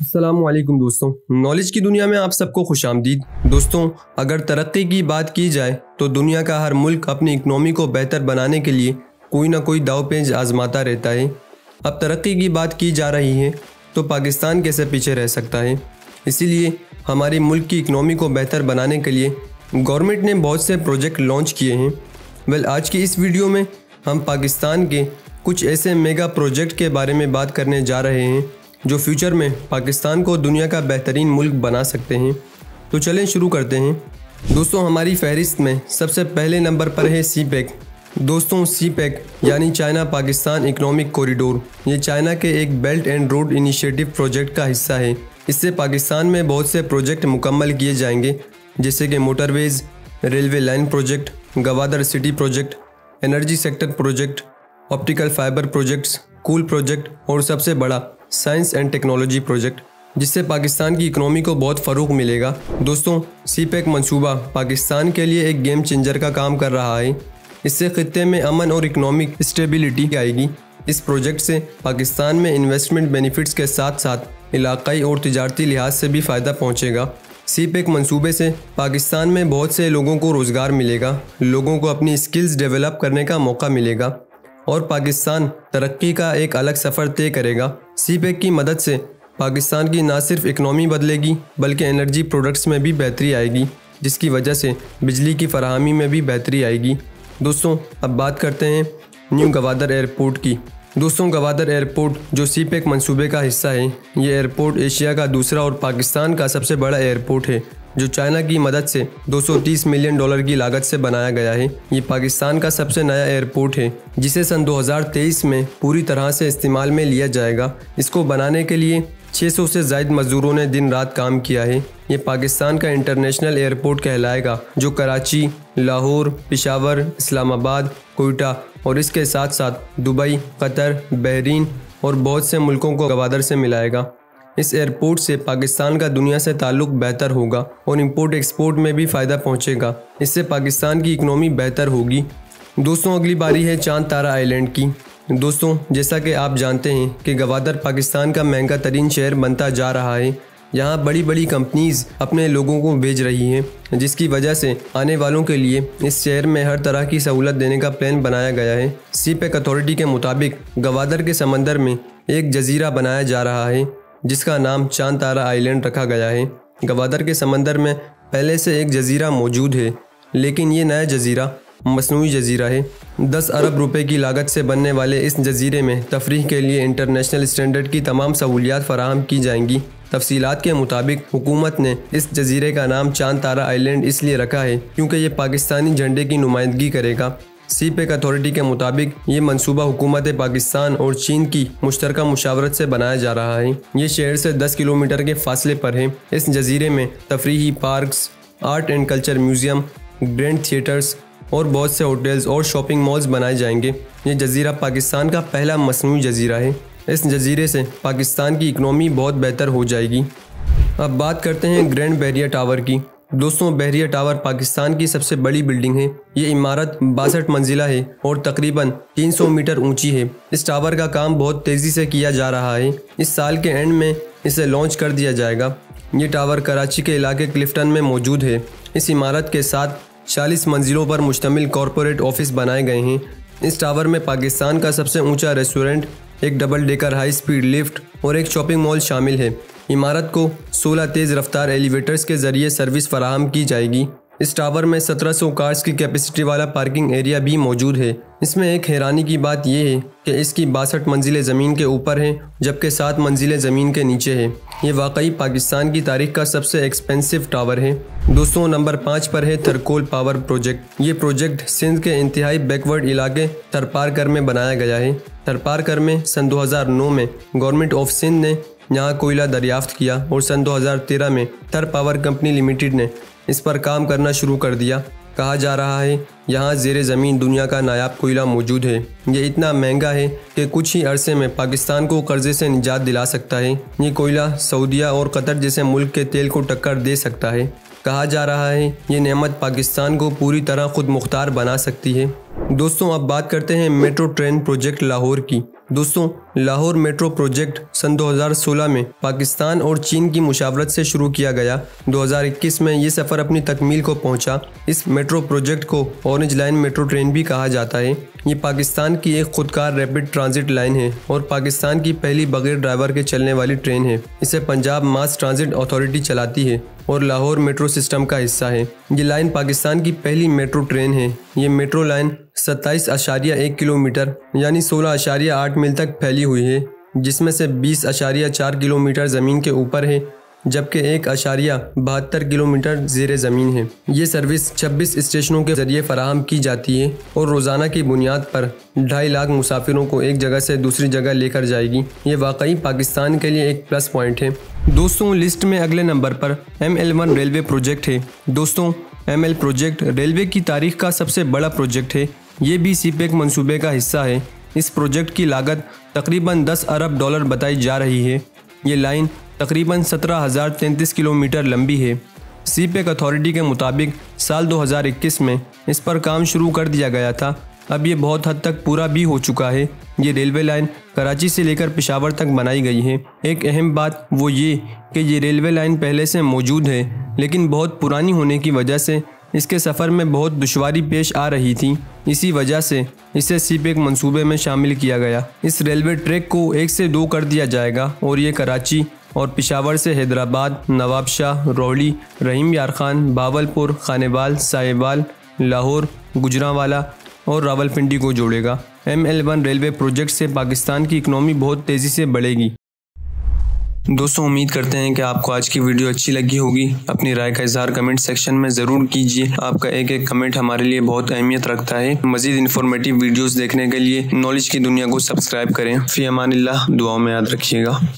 अस्सलामुअलैकुम दोस्तों, नॉलेज की दुनिया में आप सबको खुशामदीद। दोस्तों, अगर तरक्की की बात की जाए तो दुनिया का हर मुल्क अपनी इकनॉमी को बेहतर बनाने के लिए कोई ना कोई दावपेच आजमाता रहता है। अब तरक्की की बात की जा रही है तो पाकिस्तान कैसे पीछे रह सकता है। इसीलिए हमारे मुल्क की इकनॉमी को बेहतर बनाने के लिए गवर्नमेंट ने बहुत से प्रोजेक्ट लॉन्च किए हैं। आज की इस वीडियो में हम पाकिस्तान के कुछ ऐसे मेगा प्रोजेक्ट के बारे में बात करने जा रहे हैं जो फ्यूचर में पाकिस्तान को दुनिया का बेहतरीन मुल्क बना सकते हैं। तो चलें शुरू करते हैं। दोस्तों, हमारी फहरिस्त में सबसे पहले नंबर पर है CPEC। दोस्तों, CPEC यानी चाइना पाकिस्तान इकोनॉमिक कॉरिडोर, ये चाइना के एक belt and road initiative project का हिस्सा है। इससे पाकिस्तान में बहुत से प्रोजेक्ट मुकम्मल किए जाएंगे, जैसे कि motorways, railway line project, Gwadar city project, energy sector project, optical fibre projects, coal project और सबसे बड़ा साइंस एंड टेक्नोलॉजी प्रोजेक्ट, जिससे पाकिस्तान की इकनॉमी को बहुत फ़रोग मिलेगा। दोस्तों, CPEC मंसूबा पाकिस्तान के लिए एक गेम चेंजर का काम कर रहा है। इससे खित्ते में अमन और इकनॉमिक स्टेबिलिटी आएगी। इस प्रोजेक्ट से पाकिस्तान में इन्वेस्टमेंट बेनिफिट्स के साथ साथ इलाकाई और तिजारती लिहाज से भी फ़ायदा पहुँचेगा। CPEC मंसूबे से पाकिस्तान में बहुत से लोगों को रोज़गार मिलेगा, लोगों को अपनी स्किल्स डेवलप करने का मौका मिलेगा और पाकिस्तान तरक्की का एक अलग सफ़र तय करेगा। CPEC की मदद से पाकिस्तान की ना सिर्फ इकनॉमी बदलेगी बल्कि एनर्जी प्रोडक्ट्स में भी बेहतरी आएगी, जिसकी वजह से बिजली की फराहमी में भी बेहतरी आएगी। दोस्तों, अब बात करते हैं न्यू गवादर एयरपोर्ट की। दोस्तों, गवादर एयरपोर्ट जो CPEC मंसूबे का हिस्सा है, ये एयरपोर्ट एशिया का दूसरा और पाकिस्तान का सबसे बड़ा एयरपोर्ट है, जो चाइना की मदद से $230 मिलियन की लागत से बनाया गया है। ये पाकिस्तान का सबसे नया एयरपोर्ट है, जिसे सन 2023 में पूरी तरह से इस्तेमाल में लिया जाएगा। इसको बनाने के लिए 600 से ज़ायद मजदूरों ने दिन रात काम किया है। ये पाकिस्तान का इंटरनेशनल एयरपोर्ट कहलाएगा, जो कराची, लाहौर, पेशावर, इस्लामाबाद, कोयटा और इसके साथ साथ दुबई, कतर, बहरीन और बहुत से मुल्कों को गवादर से मिलाएगा। इस एयरपोर्ट से पाकिस्तान का दुनिया से ताल्लुक बेहतर होगा और इंपोर्ट एक्सपोर्ट में भी फ़ायदा पहुंचेगा। इससे पाकिस्तान की इकनॉमी बेहतर होगी। दोस्तों, अगली बारी है चांद तारा आइलैंड की। दोस्तों, जैसा कि आप जानते हैं कि गवादर पाकिस्तान का महंगा तरीन शहर बनता जा रहा है। यहाँ बड़ी बड़ी कंपनीज़ अपने लोगों को भेज रही हैं, जिसकी वजह से आने वालों के लिए इस शहर में हर तरह की सहूलत देने का प्लान बनाया गया है। CPEC अथॉरिटी के मुताबिक गवादर के समंदर में एक जजीरा बनाया जा रहा है, जिसका नाम चांद तारा आइलैंड रखा गया है। गवादर के समंदर में पहले से एक जजीरा मौजूद है, लेकिन ये नया जजीरा मसनूई जजीरा है। 10 अरब रुपए की लागत से बनने वाले इस जजीरे में तफरीह के लिए इंटरनेशनल स्टैंडर्ड की तमाम सहूलियात फराहम की जाएंगी। तफसीलात के मुताबिक हुकूमत ने इस जजीरे का नाम चांद तारा आइलैंड इसलिए रखा है क्योंकि ये पाकिस्तानी झंडे की नुमाइंदगी करेगा। CPEC अथॉरिटी के मुताबिक ये मंसूबा हुकूमत पाकिस्तान और चीन की मुश्तरका मुशावरत से बनाया जा रहा है। ये शहर से 10 किलोमीटर के फासले पर है। इस जजीरे में तफरीही parks, art and culture museum, grand theatres और बहुत से होटल्स और शॉपिंग मॉल्स बनाए जाएंगे। ये जजीरा पाकिस्तान का पहला मसनूई जजीरा है। इस जजीरे से पाकिस्तान की इकनॉमी बहुत बेहतर हो जाएगी। अब बात करते हैं ग्रैंड बैरियर टावर की। दोस्तों, बैरियर टावर पाकिस्तान की सबसे बड़ी बिल्डिंग है। ये इमारत 62 मंजिला है और तकरीबन 300 मीटर ऊंची है। इस टावर का काम बहुत तेज़ी से किया जा रहा है। इस साल के एंड में इसे लॉन्च कर दिया जाएगा। ये टावर कराची के इलाके क्लिफ्टन में मौजूद है। इस इमारत के साथ 40 मंजिलों पर मुश्तमिल कॉरपोरेट ऑफिस बनाए गए हैं। इस टावर में पाकिस्तान का सबसे ऊँचा रेस्टोरेंट, एक double decker high speed lift और एक शॉपिंग मॉल शामिल है। इमारत को 16 तेज़ रफ्तार एलिवेटर्स के ज़रिए सर्विस फराहम की जाएगी। इस टावर में 1700 कार्स की कैपेसिटी वाला पार्किंग एरिया भी मौजूद है। इसमें एक हैरानी की बात यह है कि इसकी 62 मंजिलें ज़मीन के ऊपर हैं, जबकि 7 मंजिलें ज़मीन के नीचे हैं। ये वाकई पाकिस्तान की तारीख का सबसे एक्सपेंसिव टावर है। दोस्तों, नंबर 5 पर है थरकोल पावर प्रोजेक्ट। ये प्रोजेक्ट सिंध के इंतहाई बैकवर्ड इलाके थरपारकर में बनाया गया है। थरपारकर में सन 2009 में गवर्नमेंट ऑफ सिंध ने यहाँ कोयला दरियाफ्त किया और सन 2013 में थर पावर कंपनी लिमिटेड ने इस पर काम करना शुरू कर दिया। कहा जा रहा है यहाँ ज़ेरे ज़मीन दुनिया का नायाब कोयला मौजूद है। ये इतना महंगा है कि कुछ ही अरसे में पाकिस्तान को कर्जे से निजात दिला सकता है। ये कोयला सऊदीया और कतर जैसे मुल्क के तेल को टक्कर दे सकता है। कहा जा रहा है ये नेमत पाकिस्तान को पूरी तरह खुद मुख्तार बना सकती है। दोस्तों, अब बात करते हैं मेट्रो ट्रेन प्रोजेक्ट लाहौर की। दोस्तों, लाहौर मेट्रो प्रोजेक्ट सन 2016 में पाकिस्तान और चीन की मुशावरत से शुरू किया गया। 2021 में ये सफ़र अपनी तकमील को पहुंचा। इस मेट्रो प्रोजेक्ट को ऑरेंज लाइन मेट्रो ट्रेन भी कहा जाता है। ये पाकिस्तान की एक खुदकार रैपिड ट्रांजिट लाइन है और पाकिस्तान की पहली बगैर ड्राइवर के चलने वाली ट्रेन है। इसे पंजाब मास ट्रांजिट अथॉरिटी चलाती है और लाहौर मेट्रो सिस्टम का हिस्सा है। ये लाइन पाकिस्तान की पहली मेट्रो ट्रेन है। ये मेट्रो लाइन 27.1 किलोमीटर यानी 16.8 मील तक फैली हुई है, जिसमें से 20.4 किलोमीटर ज़मीन के ऊपर है, जबकि 1.72 किलोमीटर ज़ेरे ज़मीन है। ये सर्विस 26 स्टेशनों के ज़रिए फराहम की जाती है और रोज़ाना की बुनियाद पर 2.5 लाख मुसाफिरों को एक जगह से दूसरी जगह लेकर जाएगी। ये वाकई पाकिस्तान के लिए एक प्लस पॉइंट है। दोस्तों, लिस्ट में अगले नंबर पर ML1 रेलवे प्रोजेक्ट है। दोस्तों, ML प्रोजेक्ट रेलवे की तारीख का सबसे बड़ा प्रोजेक्ट है। ये भी CPEC मंसूबे का हिस्सा है। इस प्रोजेक्ट की लागत तकरीबन $10 अरब बताई जा रही है। ये लाइन तकरीबन 17,033 किलोमीटर लंबी है। CPEC अथॉरिटी के मुताबिक साल 2021 में इस पर काम शुरू कर दिया गया था। अब ये बहुत हद तक पूरा भी हो चुका है। ये रेलवे लाइन कराची से लेकर पेशावर तक बनाई गई है। एक अहम बात वो ये कि ये रेलवे लाइन पहले से मौजूद है, लेकिन बहुत पुरानी होने की वजह से इसके सफ़र में बहुत दुश्वारी पेश आ रही थी। इसी वजह से इसे CPEC मंसूबे में शामिल किया गया। इस रेलवे ट्रैक को 1 से 2 कर दिया जाएगा और ये कराची और पेशावर से हैदराबाद, नवाबशाह, रोहली, रहीम यार खान, भावलपुर, खानेवाल, साहिवाल, लाहौर, गुजरांवाला और रावलपिंडी को जोड़ेगा। ML1 रेलवे प्रोजेक्ट से पाकिस्तान की इकनॉमी बहुत तेज़ी से बढ़ेगी। दोस्तों, उम्मीद करते हैं कि आपको आज की वीडियो अच्छी लगी होगी। अपनी राय का इजहार कमेंट सेक्शन में ज़रूर कीजिए। आपका एक एक कमेंट हमारे लिए बहुत अहमियत रखता है। मज़ीद इन्फॉर्मेटिव वीडियोस देखने के लिए नॉलेज की दुनिया को सब्सक्राइब करें। फ़ी अमानिल्लाह, दुआओं में याद रखिएगा।